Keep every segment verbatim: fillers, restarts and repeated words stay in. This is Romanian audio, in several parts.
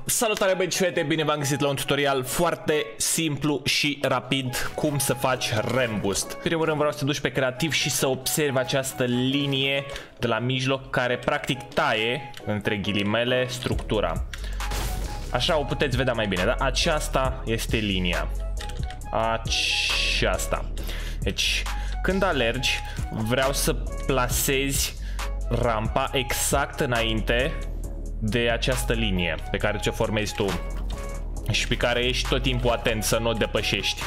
Salutare băieți și fete, bine v-am găsit la un tutorial foarte simplu și rapid cum să faci RAM boost. În primul rând vreau să te duci pe creativ și să observi această linie de la mijloc care practic taie, între ghilimele, structura. Așa o puteți vedea mai bine, da? Aceasta este linia. Aceasta. Deci, când alergi, vreau să plasezi rampa exact înainte de această linie pe care ți-o formezi tu și pe care ești tot timpul atent să nu o depășești.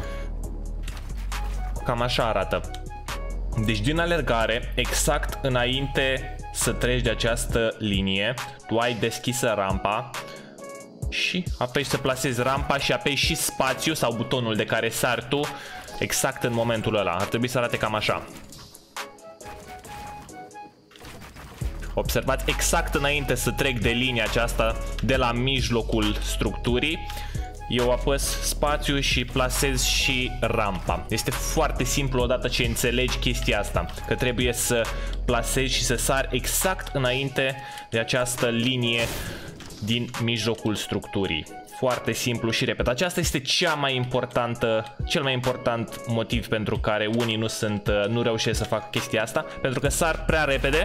Cam așa arată. Deci din alergare, exact înainte să treci de această linie, tu ai deschisă rampa și apeși să plasezi rampa și apeși și spațiu sau butonul de care sari tu exact în momentul ăla. Ar trebui să arate cam așa. Observați, exact înainte să trec de linia aceasta de la mijlocul structurii, eu apăs spațiu și plasez și rampa. Este foarte simplu odată ce înțelegi chestia asta, că trebuie să plasezi și să sari exact înainte de această linie din mijlocul structurii. Foarte simplu și repet, aceasta este cea mai importantă, cel mai important motiv pentru care unii nu sunt, nu reușesc să facă chestia asta, pentru că sar prea repede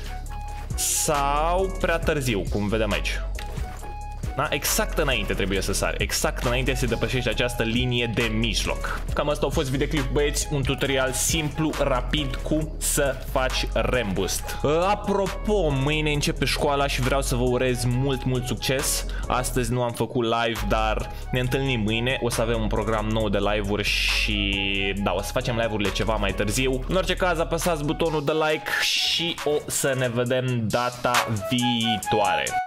sau prea târziu, cum vedem aici. Da? Exact înainte trebuie să sari, exact înainte să depășești această linie de mijloc. Cam asta a fost videoclip, băieți, un tutorial simplu, rapid, cum să faci RAM boost. Apropo, mâine începe școala și vreau să vă urez mult, mult succes. Astăzi nu am făcut live, dar ne întâlnim mâine. O să avem un program nou de live-uri și da, o să facem live-urile ceva mai târziu. În orice caz, apăsați butonul de like și o să ne vedem data viitoare.